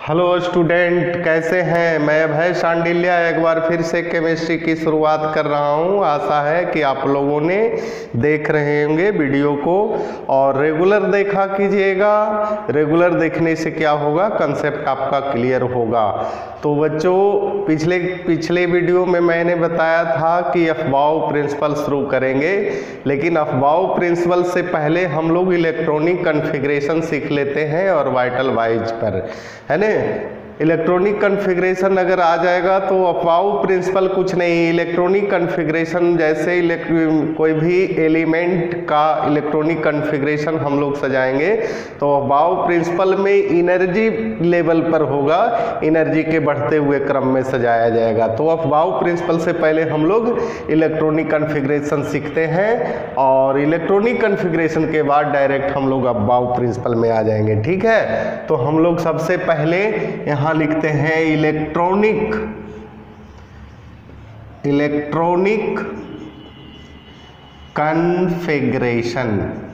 Hello student, कैसे हैं। मैं अभय शांडिल्या एक बार फिर से केमिस्ट्री की शुरुआत कर रहा हूं। आशा है कि आप लोगों ने देख रहे होंगे वीडियो को और रेगुलर देखा कीजिएगा। रेगुलर देखने से क्या होगा, कंसेप्ट आपका क्लियर होगा। तो बच्चों, पिछले वीडियो में मैंने बताया था कि अफबाउ प्रिंसिपल शुरू करेंगे, लेकिन अफबाउ प्रिंसिपल से पहले हम लोग इलेक्ट्रॉनिक कॉन्फ़िगरेशन सीख लेते हैं और वाइटल वाइज पर, है ना। इलेक्ट्रॉनिक कॉन्फ़िगरेशन अगर आ जाएगा तो अफबाउ प्रिंसिपल कुछ नहीं। इलेक्ट्रॉनिक कॉन्फ़िगरेशन जैसे कोई भी एलिमेंट का इलेक्ट्रॉनिक कॉन्फ़िगरेशन हम लोग सजाएंगे तो अफबाउ प्रिंसिपल में एनर्जी लेवल पर होगा, एनर्जी के बढ़ते हुए क्रम में सजाया जाएगा। तो अफबाउ प्रिंसिपल से पहले हम लोग इलेक्ट्रॉनिक कॉन्फ़िगरेशन सीखते हैं और इलेक्ट्रॉनिक कॉन्फ़िगरेशन के बाद डायरेक्ट हम लोग अफबाउ प्रिंसिपल में आ जाएंगे। ठीक है, तो हम लोग सबसे पहले यहाँ लिखते हैं इलेक्ट्रॉनिक कॉन्फ़िगरेशन।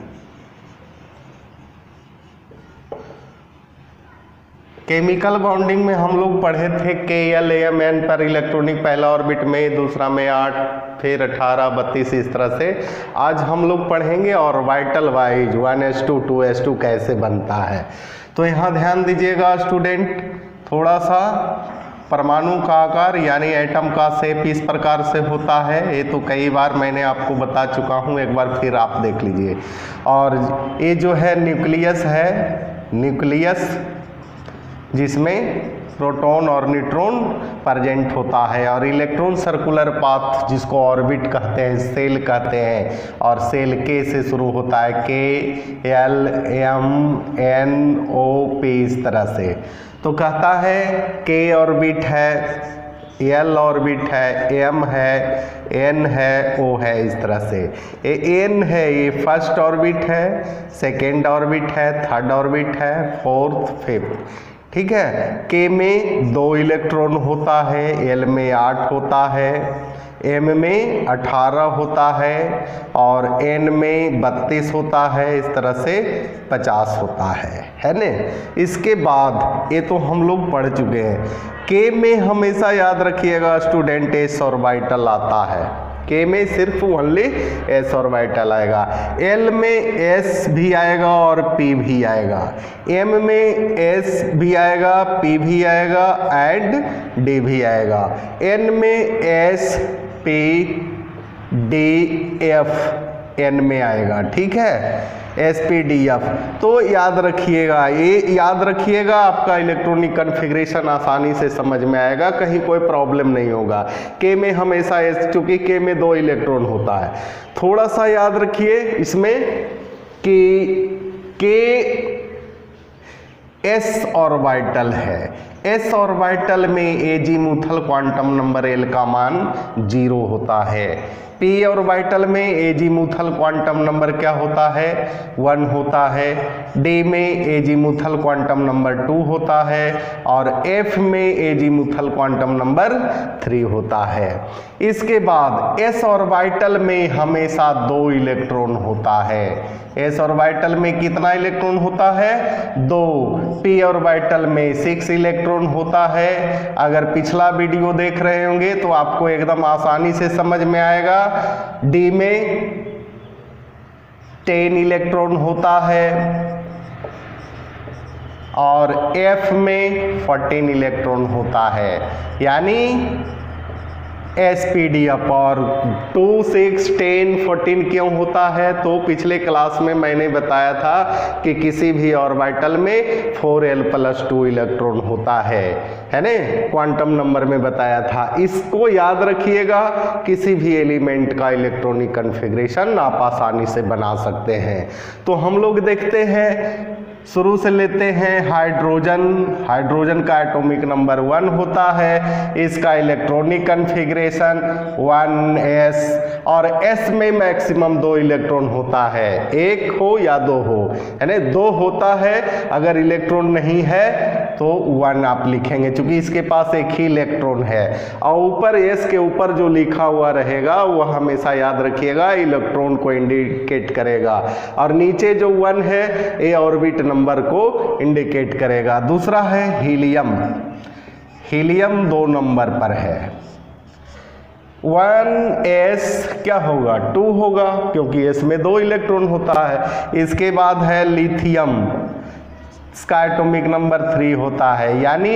केमिकल बॉन्डिंग में हम लोग पढ़े थे KLAMN पर इलेक्ट्रॉनिक पहला ऑर्बिट में, दूसरा में 8, फिर 18, 32 इस तरह से। आज हम लोग पढ़ेंगे और वाइटल वाइज 1s2 2s2 कैसे बनता है। तो यहाँ ध्यान दीजिएगा स्टूडेंट, थोड़ा सा परमाणु का आकार यानी एटम का शेप इस प्रकार से होता है। ये तो कई बार मैंने आपको बता चुका हूँ, एक बार फिर आप देख लीजिए। और ये जो है न्यूक्लियस है, न्यूक्लियस जिसमें प्रोटॉन और न्यूट्रॉन प्रेजेंट होता है, और इलेक्ट्रॉन सर्कुलर पाथ जिसको ऑर्बिट कहते हैं, सेल कहते हैं, और सेल के से शुरू होता है, KLMNOP इस तरह से। तो कहता है K ऑर्बिट है, L ऑर्बिट है, M है, N है, O है, इस तरह से। ये N है, ये फर्स्ट ऑर्बिट है, सेकेंड ऑर्बिट है, थर्ड ऑर्बिट है, फोर्थ, फिफ्थ। ठीक है, K में 2 इलेक्ट्रॉन होता है, L में 8 होता है, M में 18 होता है और N में 32 होता है, इस तरह से 50 होता है ना। इसके बाद ये तो हम लोग पढ़ चुके हैं। K में हमेशा याद रखिएगा स्टूडेंट s ऑर्बिटल आता है। K में सिर्फ ओनली s ऑर्बिटल आएगा। L में s भी आएगा और p भी आएगा। M में s भी आएगा, p भी आएगा एंड d भी आएगा। N में s p d f N में आएगा। ठीक है, SPDF। तो याद रखिएगा, ये याद रखिएगा, आपका इलेक्ट्रॉनिक कॉन्फ़िगरेशन आसानी से समझ में आएगा, कहीं कोई प्रॉब्लम नहीं होगा। K में हमेशा S, चूँकि K में 2 इलेक्ट्रॉन होता है। थोड़ा सा याद रखिए इसमें कि K s ऑर्बिटल है। s ऑर्बिटल में एजीमुथल क्वांटम नंबर L का मान 0 होता है। p ऑर्बिटल में एजीमुथल क्वांटम नंबर क्या होता है, 1 होता है। d में एजीमुथल क्वांटम नंबर 2 होता है और f में एजीमुथल क्वांटम नंबर 3 होता है। इसके बाद s ऑर्बिटल में हमेशा 2 इलेक्ट्रॉन होता है। s ऑर्बिटल में कितना इलेक्ट्रॉन होता है, 2। p ऑर्बिटल में 6 इलेक्ट्रॉन होता है। अगर पिछला वीडियो देख रहे होंगे तो आपको एकदम आसानी से समझ में आएगा। d में 10 इलेक्ट्रॉन होता है और f में 14 इलेक्ट्रॉन होता है, यानी SPDF। और 2, 6, 10, 14 क्यों होता है, तो पिछले क्लास में मैंने बताया था कि किसी भी ऑर्बिटल में 4l+2 इलेक्ट्रॉन होता है ना, क्वांटम नंबर में बताया था। इसको याद रखिएगा, किसी भी एलिमेंट का इलेक्ट्रॉनिक कॉन्फ़िगरेशन आप आसानी से बना सकते हैं। तो हम लोग देखते हैं, शुरू से लेते हैं हाइड्रोजन का एटॉमिक नंबर 1 होता है। इसका इलेक्ट्रॉनिक कॉन्फ़िगरेशन 1s, और s में मैक्सिमम 2 इलेक्ट्रॉन होता है, 1 हो या 2 हो, यानी 2 होता है। अगर इलेक्ट्रॉन नहीं है तो 1 आप लिखेंगे, क्योंकि इसके पास एक ही इलेक्ट्रॉन है। और ऊपर S के ऊपर जो लिखा हुआ रहेगा वो हमेशा याद रखिएगा इलेक्ट्रॉन को इंडिकेट करेगा, और नीचे जो 1 है ये ऑर्बिट नंबर को इंडिकेट करेगा। दूसरा है हीलियम। हीलियम 2 नंबर पर है। 1s क्या होगा, 2 होगा, क्योंकि S में 2 इलेक्ट्रॉन होता है। इसके बाद है लिथियम, इसका एटॉमिक नंबर 3 होता है, यानी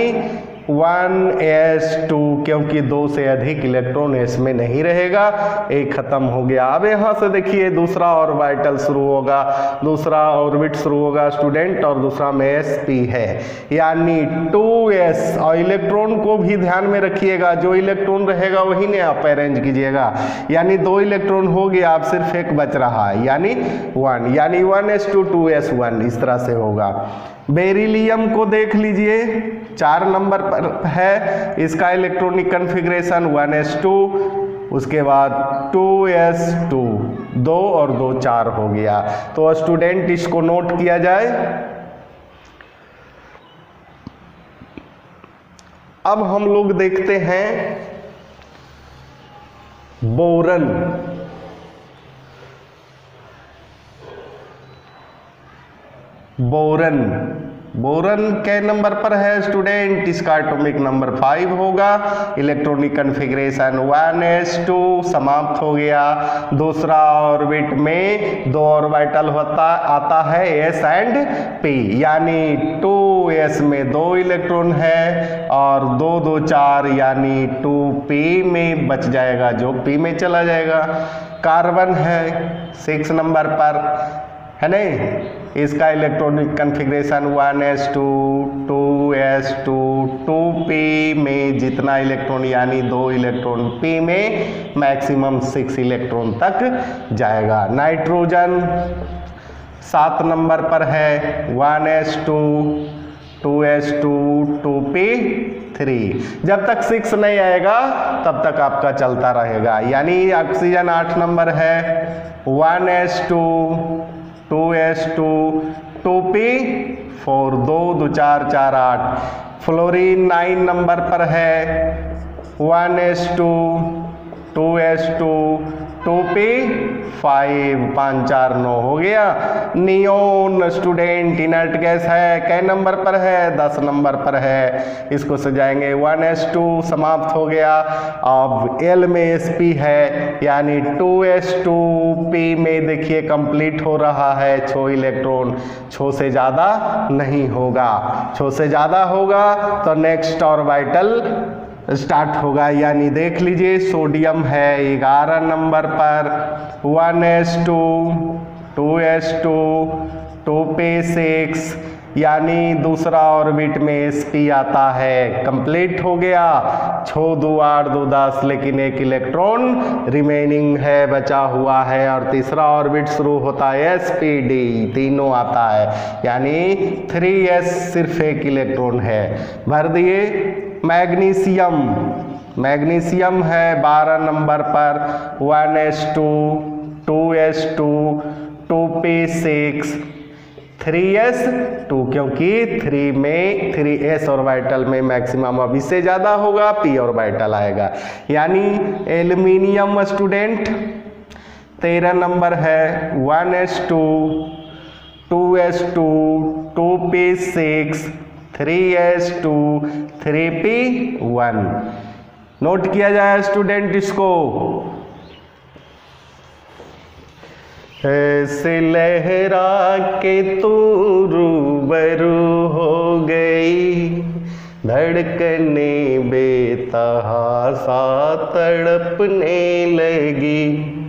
1s2, क्योंकि 2 से अधिक इलेक्ट्रॉन S में नहीं रहेगा, एक खत्म हो गया। अब यहाँ से देखिए दूसरा ऑर्बिटल शुरू होगा, दूसरा ऑर्बिट शुरू होगा स्टूडेंट, और दूसरा में sp है, यानी 2s। और इलेक्ट्रॉन को भी ध्यान में रखिएगा, जो इलेक्ट्रॉन रहेगा वही ने आप अरेंज कीजिएगा, यानी 2 इलेक्ट्रॉन हो गया, अब सिर्फ एक बच रहा है, यानी 1, यानी 1s2 2s1, इस तरह से होगा। बेरिलियम को देख लीजिए, 4 नंबर पर है, इसका इलेक्ट्रॉनिक कन्फिग्रेशन 1s2, उसके बाद 2s2, 2 और 2 4 हो गया। तो स्टूडेंट इसको नोट किया जाए। अब हम लोग देखते हैं बोरन। बोरन, बोरन के नंबर पर है स्टूडेंट, इसका एटॉमिक नंबर 5 होगा, इलेक्ट्रॉनिक कन्फिग्रेशन 1s2, समाप्त हो गया। दूसरा ऑर्बिट में 2 ऑर्बिटल आता है s एंड p, यानी 2s में 2 इलेक्ट्रॉन है, और 2 2 4, यानी 2p में बच जाएगा, जो p में चला जाएगा। कार्बन है 6 नंबर पर, है नहीं, इसका electronic configuration 1s2 2s2, 2p में जितना इलेक्ट्रॉन, यानी 2 इलेक्ट्रॉन, p में मैक्सिमम 6 इलेक्ट्रॉन तक जाएगा। नाइट्रोजन 7 नंबर पर है, 1s2 2s2 2p3, जब तक 6 नहीं आएगा तब तक आपका चलता रहेगा। यानी ऑक्सीजन 8 नंबर है, 1s2 2s2 2p4, 2 2 4 4 8। Fluorine 9 number पर है, 1s2 2s2 2p5, 5 4 9 हो गया। नियोन स्टूडेंट इनर्ट गैस है, कै नंबर पर है, 10 नंबर पर है, इसको सजाएंगे 1s2, समाप्त हो गया। अब L में sp है, यानी 2s2p में देखिए कंप्लीट हो रहा है 6 इलेक्ट्रॉन, 6 से ज़्यादा नहीं होगा, 6 से ज़्यादा होगा तो नेक्स्ट ऑर्बिटल स्टार्ट होगा। यानी देख लीजिए सोडियम है 11 नंबर पर, 1s2 2s2 2p6, यानी दूसरा ऑर्बिट में sp आता है, कंप्लीट हो गया। 6 2 8 2 10, लेकिन एक इलेक्ट्रॉन रिमेनिंग है, बचा हुआ है, और तीसरा ऑर्बिट शुरू होता है spd, तीनों आता है, यानी 3s, सिर्फ एक इलेक्ट्रॉन है, भर दिए। मैग्नीशियम, मैग्नीशियम है 12 नंबर पर, 1s2 2s2 2p6 3s2, क्योंकि 3 में 3s ऑर्बिटल में मैक्सिमम अब इससे ज़्यादा होगा, p ऑर्बिटल आएगा। यानी एल्युमिनियम स्टूडेंट 13 नंबर है, 1s2 2s2 2p6 3s2 3p1, note किया जाए स्टूडेंट इसको। ऐसे लहरा के तू रूबरू हो गई, धड़कने बेतहासा तड़पने लगी,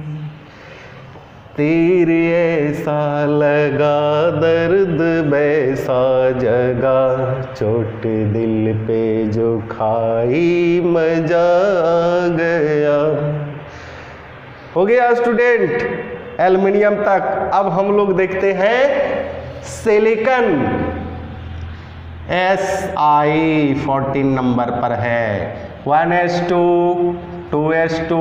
तीर ऐसा लगा दर्द वैसा जगा, चोट दिल पे जो खाई मजा आ गया। हो गया स्टूडेंट एल्युमिनियम तक। अब हम लोग देखते हैं सिलिकॉन, Si 14 नंबर पर है, 1s2 2s2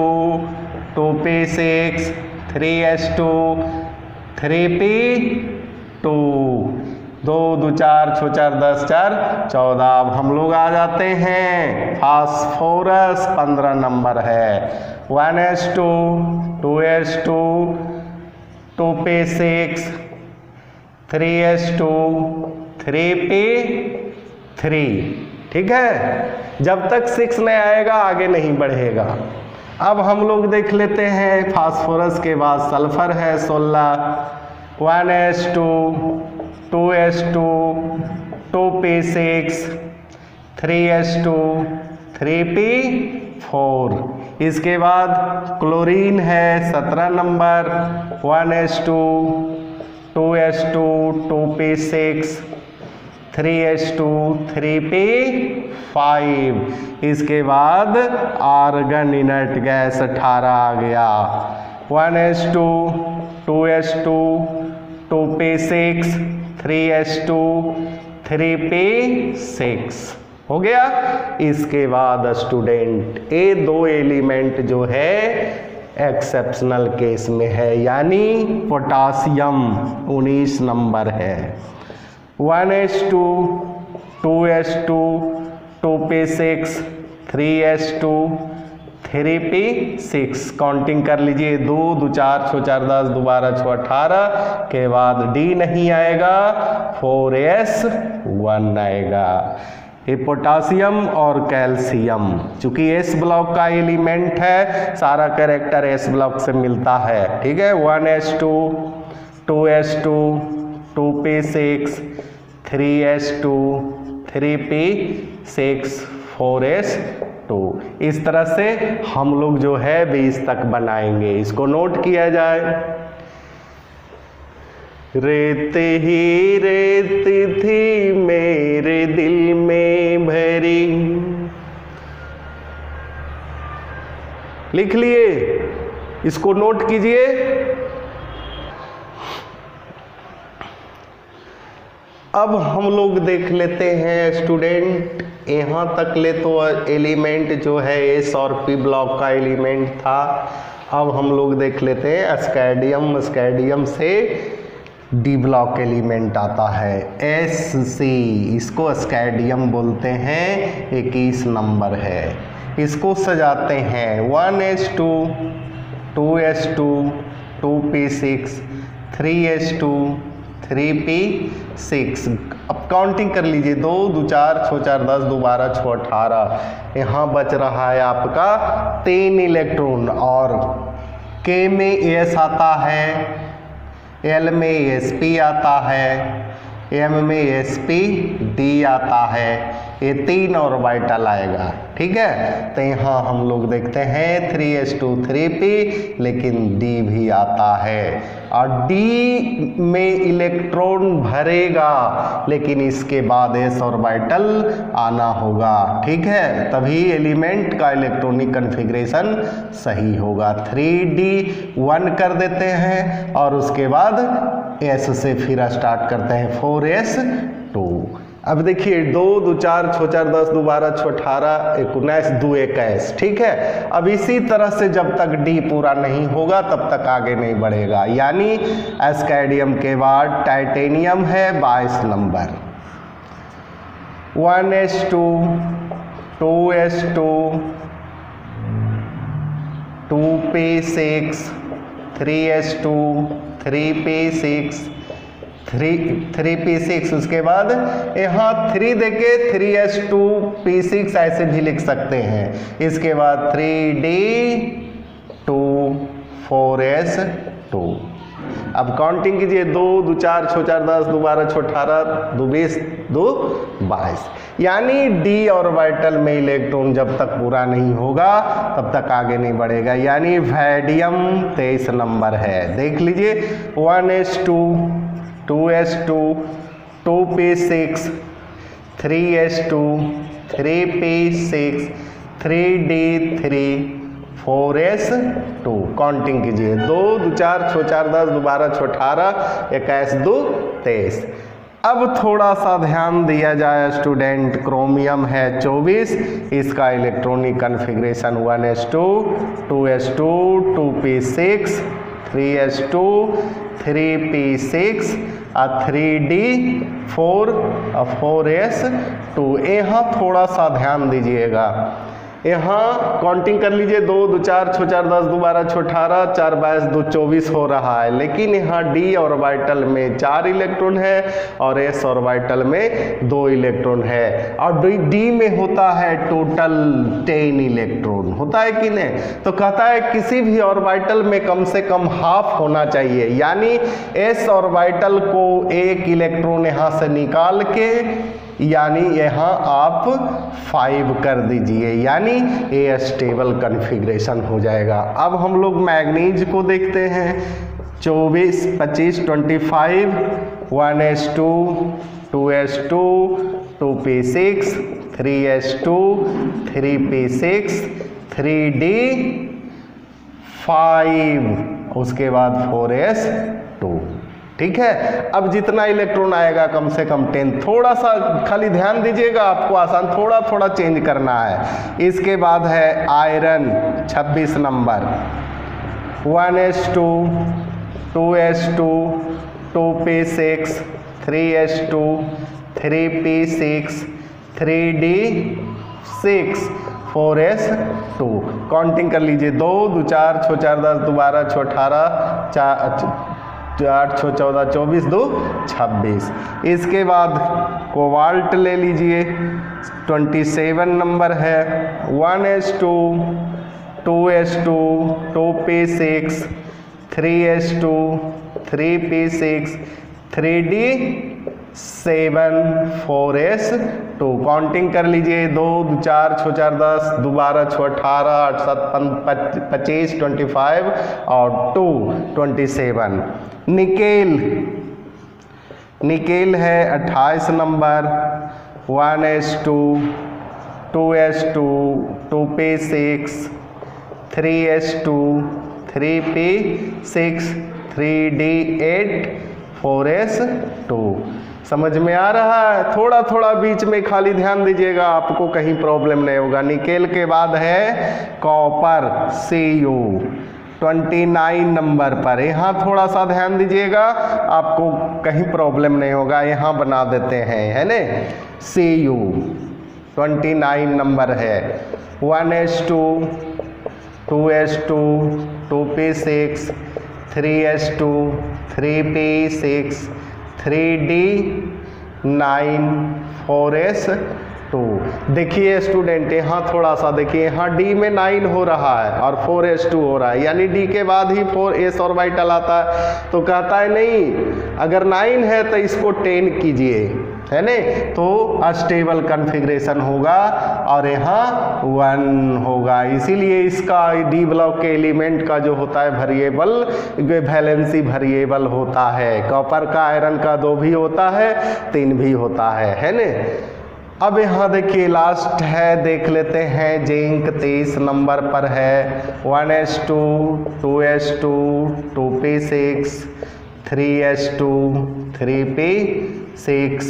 2p6 3s2 3p2, 2 2 4 6 4 10 4 14। अब हम लोग आ जाते हैं फास्फोरस 15 नंबर है 1s2 2s2 2p6 3s2 3p3। ठीक है, जब तक 6 नहीं आएगा आगे नहीं बढ़ेगा। अब हम लोग देख लेते हैं फास्फोरस के बाद सल्फर है 16 1s2 2s2 2p6 3s2 3p4। इसके बाद क्लोरीन है 17 number 1s2 2s2 2p6 3s2 3p5। इसके बाद आर्गन इनर्ट गैस 18 आ गया 1s2 2s2 2p6 3s2 3p6 हो गया। इसके बाद स्टूडेंट ये 2 एलिमेंट जो है एक्सेप्शनल केस में है, यानी पोटासियम 19 नंबर है 1s2 2s2 2p6 3s2 3p6। Counting कर लीजिए 2 2 4 6 4 10 दोबारा 6 18 के बाद D नहीं आएगा 4s1 आएगा। ये पोटासियम और कैल्शियम, चूंकि एस ब्लॉक का एलिमेंट है सारा कैरेक्टर एस ब्लॉक से मिलता है। ठीक है, 1s2 2s2 2p6 3s2 3p6 4s2। इस तरह से हम लोग जो है 20 तक बनाएंगे। इसको नोट किया जाए। रेत ही रेत थी मेरे दिल में भरी, लिख लिए, इसको नोट कीजिए। अब हम लोग देख लेते हैं स्टूडेंट, यहाँ तक ले तो एलिमेंट जो है एस और पी ब्लॉक का एलिमेंट था। अब हम लोग देख लेते हैं स्कैडियम। स्कैडियम से डी ब्लॉक एलिमेंट आता है एस सी, इसको स्कैडियम बोलते हैं, 21 नंबर है। इसको सजाते हैं 1s2 2s2 2p6 3s2 3p6। अब काउंटिंग कर लीजिए 2 2 4 6 4 10 दोबारा 6 18। यहाँ बच रहा है आपका 3 इलेक्ट्रॉन और K में S आता है, L में sp आता है, M में sp D आता है, ये 3 ऑर्बिटल आएगा। ठीक है, तो यहाँ हम लोग देखते हैं 3s2 3p, लेकिन D भी आता है और D में इलेक्ट्रॉन भरेगा, लेकिन इसके बाद s ऑर्बिटल आना होगा। ठीक है, तभी एलिमेंट का इलेक्ट्रॉनिक कन्फिग्रेशन सही होगा। 3d1 कर देते हैं और उसके बाद s से फिर स्टार्ट करते हैं 4s2। अब देखिए 2 2 4 6 4 10 दोबारा 6 18 19 2 21। ठीक है, अब इसी तरह से जब तक D पूरा नहीं होगा तब तक आगे नहीं बढ़ेगा। यानी स्कैडियम के बाद टाइटेनियम है 22 number 1s2 2s2 2p6 3s2 3p6 3p6। उसके बाद यहाँ 3 देके 3s2 p6 ऐसे भी लिख सकते हैं। इसके बाद 3d2 4s2। अब काउंटिंग कीजिए 2 2 4 6 4 10 दोबारा 6 18 2 20 2 22। यानी D ऑर्बिटल में इलेक्ट्रॉन जब तक पूरा नहीं होगा तब तक आगे नहीं बढ़ेगा। यानी वैडियम 23 नंबर है। देख लीजिए 1s2 2s2 2p6 3s2 3p6 3d3 4s2। Counting कीजिए 2 2 4 6 4 10 दोबारा 6 18 21 2 23। अब थोड़ा सा ध्यान दिया जाए स्टूडेंट, क्रोमियम है 24, इसका electronic configuration 1s2 2s2 2p6 3s2 3p6 3d4 4s2। यहाँ थोड़ा सा ध्यान दीजिएगा, यहाँ काउंटिंग कर लीजिए, 2 2 4 6 4 10 2 12 6 18 4 22 2 24 हो रहा है, लेकिन यहाँ d ऑर्बिटल में 4 इलेक्ट्रॉन है और s ऑर्बिटल में 2 इलेक्ट्रॉन है, और d में होता है टोटल 10 इलेक्ट्रॉन, होता है कि नहीं। तो कहता है किसी भी ऑर्बिटल में कम से कम हाफ होना चाहिए, यानी s ऑर्बिटल को एक इलेक्ट्रॉन यहाँ से निकाल के यानी यहाँ आप 5 कर दीजिए, यानी ये स्टेबल कॉन्फ़िगरेशन हो जाएगा। अब हम लोग मैग्नीज को देखते हैं, 24 25 25 1s2 2s2 2p6 3s2 3p6 3d5 उसके बाद 4s2। ठीक है, अब जितना इलेक्ट्रॉन आएगा कम से कम 10, थोड़ा सा खाली ध्यान दीजिएगा, आपको आसान थोड़ा थोड़ा चेंज करना है। इसके बाद है iron 26 number, 1s2 2s2 2p6 3s2 3p6 3d6 4s2। Counting कर लीजिए, 2 2 4 6 4 10 2 12 6 18 8 6 14 24 2 26। इसके बाद कोबाल्ट ले लीजिए, 27 नंबर है, 1s2 2s2 2p6 3s2 3p6 3d7 4s2। Counting कर लीजिए, 2 2 4 6 4 10 2 12 6 18 8 7 25 25 और 2 27। निकेल है 28 number, 1s2 2s2 2p6 3s2 3p6 3d8 4s2। समझ में आ रहा है? थोड़ा थोड़ा बीच में खाली ध्यान दीजिएगा, आपको कहीं प्रॉब्लम नहीं होगा। निकेल के बाद है कॉपर Cu 29 नंबर पर, यहाँ थोड़ा सा ध्यान दीजिएगा, आपको कहीं प्रॉब्लम नहीं होगा, यहाँ बना देते हैं, है ना। Cu 29 नंबर है, 1s2 2s2 2p6 3s2 3p6 3d9 4s2। देखिए स्टूडेंट, यहाँ थोड़ा सा देखिए, यहाँ d में 9 हो रहा है और 4s2 हो रहा है, यानी d के बाद ही 4s ऑर्बिटल आता है। तो कहता है नहीं, अगर 9 है तो इसको 10 कीजिए, है ना, तो अस्टेबल कॉन्फ़िगरेशन होगा और यहाँ 1 होगा। इसीलिए इसका डी ब्लॉक के एलिमेंट का जो होता है वेरिएबल, वैलेंसी वेरिएबल होता है। कॉपर का, आयरन का 2 भी होता है, 3 भी होता है ना। अब यहाँ देखिए लास्ट है, देख लेते हैं, जिंक 23 नंबर पर है, 1s2 2s2 2p6 3s2 3p6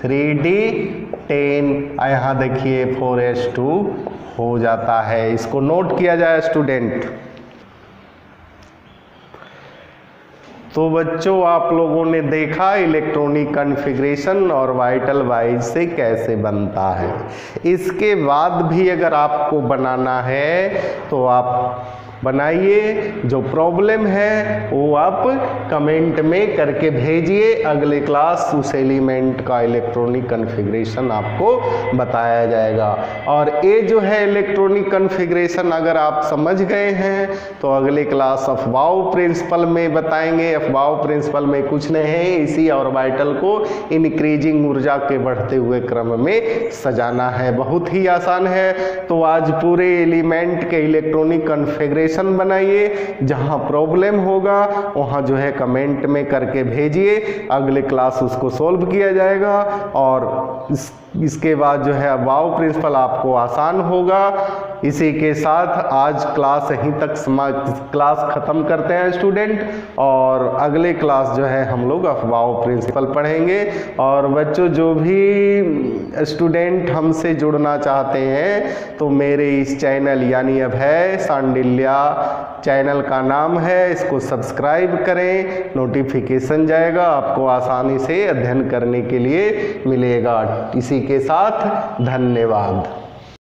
3d10, यहाँ देखिए 4s2 हो जाता है। इसको नोट किया जाए स्टूडेंट। तो बच्चों, आप लोगों ने देखा इलेक्ट्रॉनिक कॉन्फ़िगरेशन और ऑर्बिटल वाइज से कैसे बनता है। इसके बाद भी अगर आपको बनाना है तो आप बनाइए, जो प्रॉब्लम है वो आप कमेंट में करके भेजिए। अगले क्लास उस एलिमेंट का इलेक्ट्रॉनिक कॉन्फ़िगरेशन आपको बताया जाएगा। और ये जो है इलेक्ट्रॉनिक कॉन्फ़िगरेशन अगर आप समझ गए हैं तो अगले क्लास अफबाउ प्रिंसिपल में बताएंगे। अफबाउ प्रिंसिपल में कुछ नहीं है, इसी ऑर्बिटल को इंक्रीजिंग ऊर्जा के बढ़ते हुए क्रम में सजाना है, बहुत ही आसान है। तो आज पूरे एलिमेंट के इलेक्ट्रॉनिक कॉन्फ़िगरेशन बनाइए, जहां प्रॉब्लम होगा वहां जो है कमेंट में करके भेजिए, अगले क्लास उसको सॉल्व किया जाएगा। और इसके बाद जो है वाव प्रिंसिपल आपको आसान होगा। इसी के साथ आज क्लास यहीं तक क्लास ख़त्म करते हैं स्टूडेंट, और अगले क्लास जो है हम लोग वाव प्रिंसिपल पढ़ेंगे। और बच्चों जो भी स्टूडेंट हमसे जुड़ना चाहते हैं तो मेरे इस चैनल यानी अभय सांडिल्या चैनल का नाम है, इसको सब्सक्राइब करें, नोटिफिकेशन जाएगा, आपको आसानी से अध्ययन करने के लिए मिलेगा। इसी के साथ धन्यवाद।